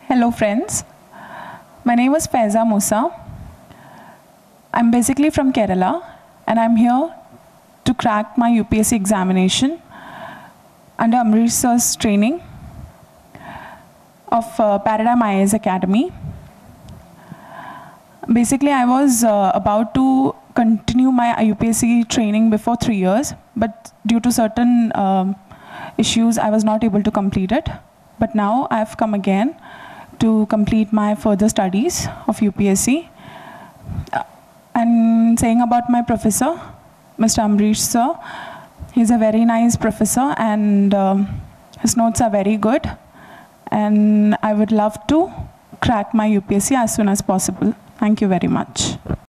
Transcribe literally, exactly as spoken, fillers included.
Hello friends, my name is Faiza Musa. I'm basically from Kerala and I'm here to crack my U P S C examination under Amrish sir's training of uh, Paradigm I A S Academy. Basically, I was uh, about to continue my U P S C training before three years, but due to certain um, issues, I was not able to complete it. But now I've come again to complete my further studies of U P S C. Uh, and saying about my professor, Mister Amrish sir, he's a very nice professor and um, his notes are very good. And I would love to crack my U P S C as soon as possible. Thank you very much.